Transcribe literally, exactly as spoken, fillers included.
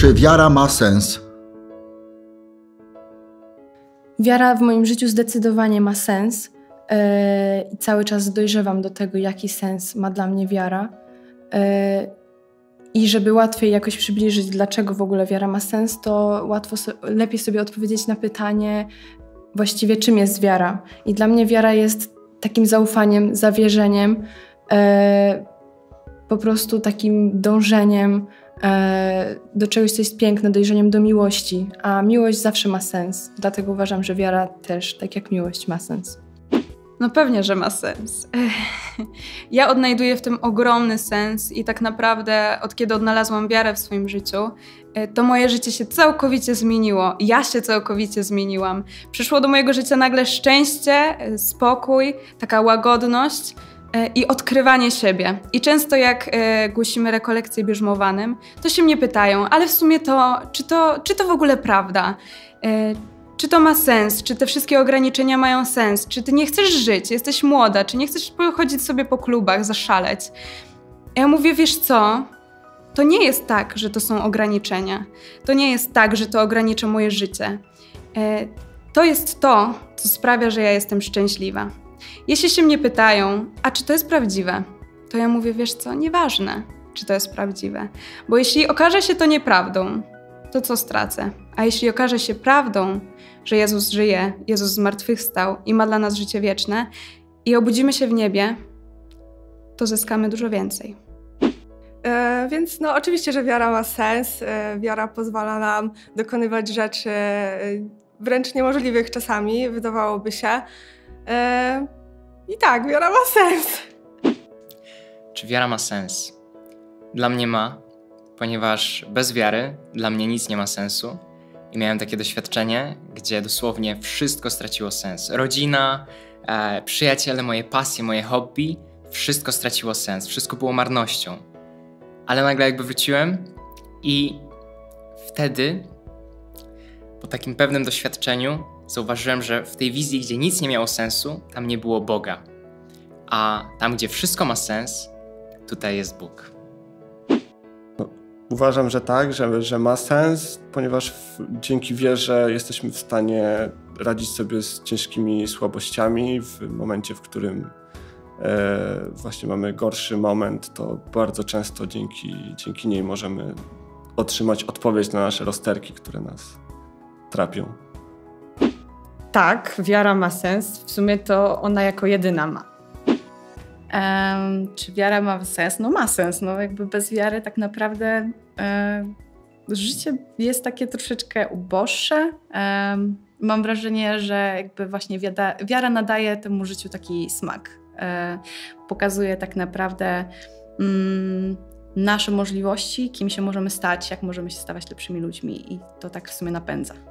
Czy wiara ma sens? Wiara w moim życiu zdecydowanie ma sens i cały czas dojrzewam do tego, jaki sens ma dla mnie wiara. I żeby łatwiej jakoś przybliżyć, dlaczego w ogóle wiara ma sens, to łatwo so, lepiej sobie odpowiedzieć na pytanie właściwie, czym jest wiara. I dla mnie wiara jest takim zaufaniem, zawierzeniem, e, po prostu takim dążeniem e, do czegoś, co jest piękne, dojrzeniem do miłości. A miłość zawsze ma sens. Dlatego uważam, że wiara też, tak jak miłość, ma sens. No pewnie, że ma sens. Ja odnajduję w tym ogromny sens i tak naprawdę od kiedy odnalazłam wiarę w swoim życiu, to moje życie się całkowicie zmieniło. Ja się całkowicie zmieniłam. Przyszło do mojego życia nagle szczęście, spokój, taka łagodność i odkrywanie siebie. I często jak głosimy rekolekcje bierzmowanym, to się mnie pytają, ale w sumie to, czy to, czy to w ogóle prawda? Czy to ma sens? Czy te wszystkie ograniczenia mają sens? Czy ty nie chcesz żyć? Jesteś młoda? Czy nie chcesz chodzić sobie po klubach, zaszaleć? Ja mówię, wiesz co? To nie jest tak, że to są ograniczenia. To nie jest tak, że to ogranicza moje życie. To jest to, co sprawia, że ja jestem szczęśliwa. Jeśli się mnie pytają, a czy to jest prawdziwe? To ja mówię, wiesz co? Nieważne, czy to jest prawdziwe. Bo jeśli okaże się to nieprawdą, to co stracę? A jeśli okaże się prawdą, że Jezus żyje, Jezus zmartwychwstał i ma dla nas życie wieczne i obudzimy się w niebie, to zyskamy dużo więcej. E, więc no oczywiście, że wiara ma sens. E, wiara pozwala nam dokonywać rzeczy e, wręcz niemożliwych czasami, wydawałoby się. E, I tak, wiara ma sens. Czy wiara ma sens? Dla mnie ma, ponieważ bez wiary dla mnie nic nie ma sensu. I miałem takie doświadczenie, gdzie dosłownie wszystko straciło sens. Rodzina, e, przyjaciele, moje pasje, moje hobby, wszystko straciło sens, wszystko było marnością. Ale nagle jakby wróciłem i wtedy, po takim pewnym doświadczeniu, zauważyłem, że w tej wizji, gdzie nic nie miało sensu, tam nie było Boga. A tam, gdzie wszystko ma sens, tutaj jest Bóg. Uważam, że tak, że, że ma sens, ponieważ w, dzięki wierze jesteśmy w stanie radzić sobie z ciężkimi słabościami. W momencie, w którym e, właśnie mamy gorszy moment, to bardzo często dzięki, dzięki niej możemy otrzymać odpowiedź na nasze rozterki, które nas trapią. Tak, wiara ma sens. W sumie to ona jako jedyna ma. Um, czy wiara ma sens? No ma sens. No jakby bez wiary tak naprawdę um, życie jest takie troszeczkę uboższe. Um, mam wrażenie, że jakby właśnie wiada, wiara nadaje temu życiu taki smak. Um, pokazuje tak naprawdę um, nasze możliwości, kim się możemy stać, jak możemy się stawać lepszymi ludźmi i to tak w sumie napędza.